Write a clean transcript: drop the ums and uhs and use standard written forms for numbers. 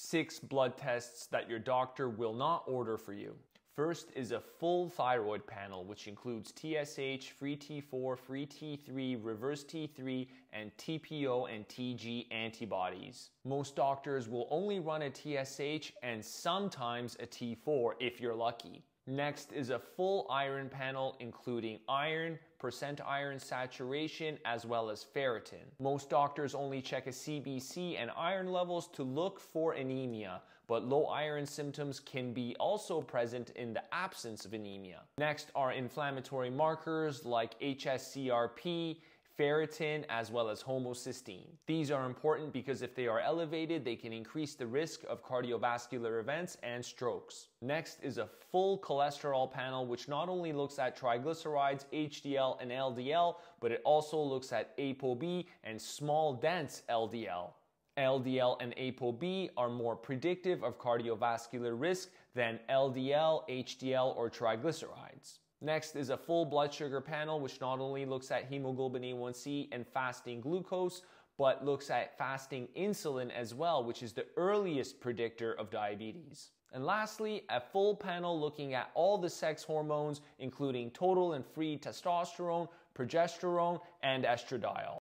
6 blood tests that your doctor will not order for you. First is a full thyroid panel, which includes TSH, free T4, free T3, reverse T3, and TPO and TG antibodies. Most doctors will only run a TSH and sometimes a T4 if you're lucky. Next is a full iron panel including iron, percent iron saturation, as well as ferritin. Most doctors only check a CBC and iron levels to look for anemia, but low iron symptoms can be also present in the absence of anemia. Next are inflammatory markers like hs-CRP, ferritin, as well as homocysteine. These are important because if they are elevated, they can increase the risk of cardiovascular events and strokes. Next is a full cholesterol panel, which not only looks at triglycerides, HDL, and LDL, but it also looks at ApoB and small dense LDL. LDL and ApoB are more predictive of cardiovascular risk than LDL, HDL, or triglycerides. Next is a full blood sugar panel, which not only looks at hemoglobin A1C and fasting glucose, but looks at fasting insulin as well, which is the earliest predictor of diabetes. And lastly, a full panel looking at all the sex hormones, including total and free testosterone, progesterone, and estradiol.